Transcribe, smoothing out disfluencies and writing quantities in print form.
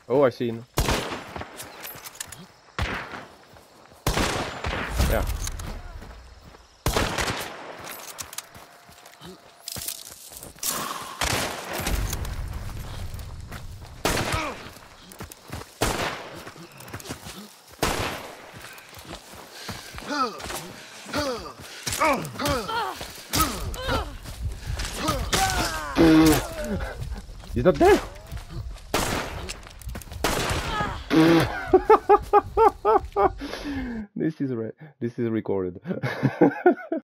Oh, I see him. Yeah. He's not there. This is recorded.